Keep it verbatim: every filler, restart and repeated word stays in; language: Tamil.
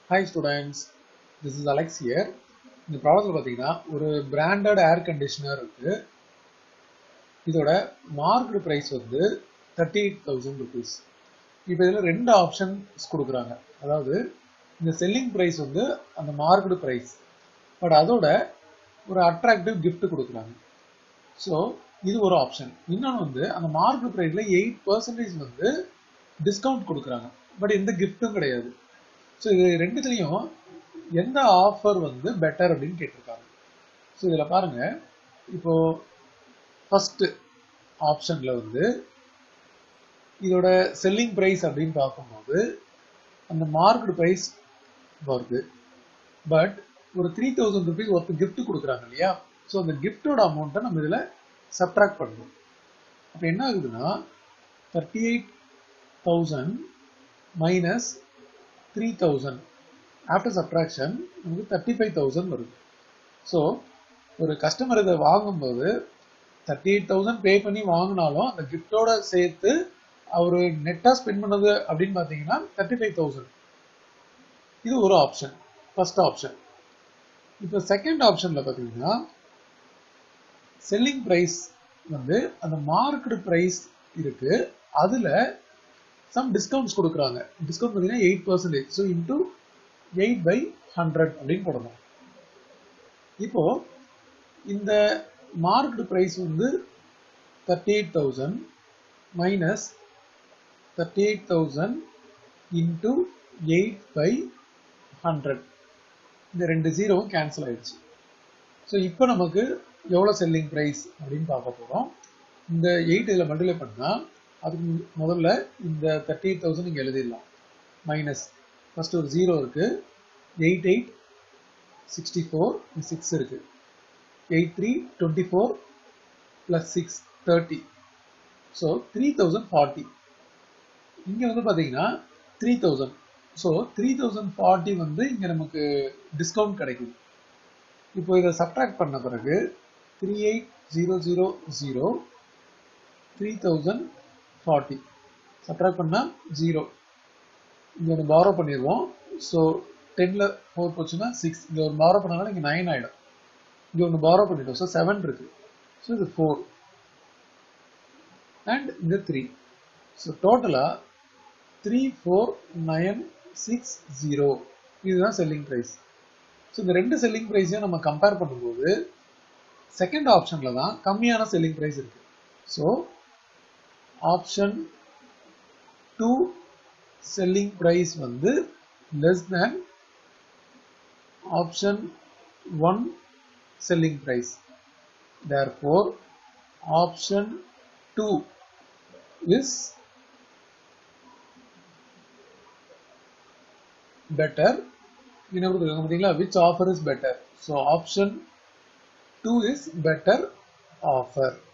Hi students, this is Alex here. இந்த ப்ராடக்ட்ல பாத்தீங்கன்னா ஒரு பிராண்டட் ஏர் கண்டிஷனர் இருக்கு. இதோட மார்க்கெட் பிரைஸ் வந்து தேர்ட்டி எயிட் தௌசண்ட் ருபீஸ். இப்போ இதுல ரெண்டு ஆப்ஷன்ஸ் கொடுக்குறாங்க. அதாவது இந்த செல்லிங் பிரைஸ் வந்து அந்த மார்க்கெட் பிரைஸ், பட் அதோட ஒரு அட்ராக்டிவ் கிஃப்ட் கொடுக்குறாங்க. ஸோ இது ஒரு ஆப்ஷன். இன்னொன்று வந்து அந்த மார்க்கெட் பிரைஸ்ல எயிட் பர்சன்டேஜ் வந்து டிஸ்கவுண்ட் கொடுக்குறாங்க, பட் எந்த கிஃப்ட்டும் கிடையாது. ஸோ இது ரெண்டுத்துலையும் எந்த ஆஃபர் வந்து பெட்டர் அப்படின்னு கேட்டிருக்காங்க. ஸோ இதில் பாருங்க, இப்போ ஃபர்ஸ்ட் ஆப்ஷன்ல வந்து இதோட செல்லிங் பிரைஸ் அப்படின்னு பார்க்கும்போது அந்த மார்க்கெட் பிரைஸ் வருது, பட் ஒரு த்ரீ தௌசண்ட் ருபீஸ் ஒருத்தர் கிஃப்ட் கொடுக்குறாங்க இல்லையா? ஸோ அந்த கிஃப்டோட அமௌண்ட்டை நம்ம இதில் சப்ட்ராக்ட் பண்ணணும். அப்போ என்ன ஆகுதுன்னா thirty eight thousand minus three thousand after subtraction நமக்கு தேர்ட்டி ஃபைவ் தௌசண்ட் வருது. ஸோ ஒரு கஸ்டமர் இதை வாங்கும்போது தேர்ட்டி எயிட் தௌசண்ட் பே பண்ணி வாங்கினாலும் அந்த கிஃப்டோட சேர்த்து அவர் நெட்டாக ஸ்பெண்ட் பண்ணது அப்படின்னு பார்த்தீங்கன்னா தேர்ட்டி ஃபைவ் தௌசண்ட். இது ஒரு ஆப்ஷன், ஃபர்ஸ்ட் ஆப்ஷன். இப்போ செகண்ட் ஆப்ஷன்ல பார்த்தீங்கன்னா செல்லிங் ப்ரைஸ் வந்து அந்த மார்க்கெட் ப்ரைஸ் இருக்கு, அதில் சம் டிஸ்கவுண்ட்ஸ் கொடுக்குறாங்க. டிஸ்கவுண்ட் பார்த்தீங்கன்னா eight percentage. So into eight by hundred அப்படின்னு போடணும். இப்போ இந்த மார்க்கெட் ப்ரைஸ் வந்து thirty eight thousand minus thirty eight thousand into eight by hundred. இந்த ரெண்டு ஜீரோவும் கேன்சல் ஆயிடுச்சு. ஸோ இப்போ நமக்கு எவ்வளோ செல்லிங் ப்ரைஸ் அப்படின்னு பார்க்க போகிறோம். இந்த எயிட் இதில் மல்டிப்ளை பண்ணால் அதுக்கு முதல்ல இந்த தேர்ட்டி எயிட் தௌசண்ட் இங்கே எழுதிடலாம். மைனஸ் ஃபர்ஸ்ட் ஒரு ஜீரோ இருக்கு, eight eight sixty four six இருக்கு, eight three twenty four plus six thirty. So three thousand forty. இங்கே வந்து பார்த்தீங்கன்னா three thousand. So three thousand forty வந்து இங்கே நமக்கு டிஸ்கவுண்ட் கிடைக்குது. இப்போ இதை சப்ட்ராக்ட் பண்ண பிறகு three eight zero zero zero three thousand forty subtract பண்ணால் ஜீரோ. இங்கே ஒன்று பாரோ பண்ணிடுவோம். ஸோ டென்னில் ஃபோர் போச்சுன்னா சிக்ஸ். இங்கே ஒரு பாரோ பண்ணனால இங்கே நைன் ஆகிடும். இங்கே ஒன்று பாரோ பண்ணிட்டோம். ஸோ செவன் இருக்கு. ஸோ இது ஃபோர் அண்ட் இந்த த்ரீ. ஸோ டோட்டலாக three four nine six zero. இதுதான் செல்லிங் ப்ரைஸ். ஸோ இந்த ரெண்டு செல்லிங் ப்ரைஸையும் நம்ம கம்பேர் பண்ணும்போது செகண்ட் ஆப்ஷனில் தான் கம்மியான செல்லிங் ப்ரைஸ் இருக்கு. So option two selling price வந்து less than option one selling price. Therefore option two is better. You know which offer is better? So option two is better offer.